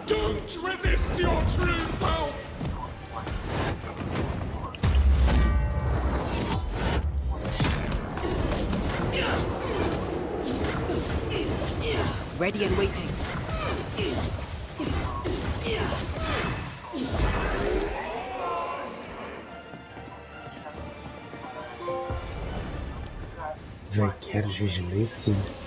Don't resist your true self! Ready and waiting. Já quero G de leite.